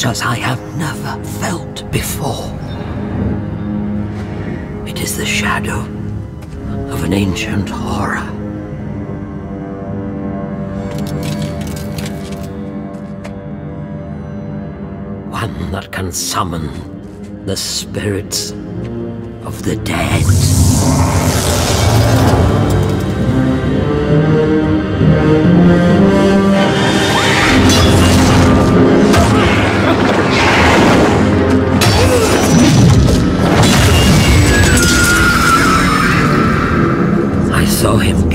such as I have never felt before. It is the shadow of an ancient horror. One that can summon the spirits of the dead. I saw him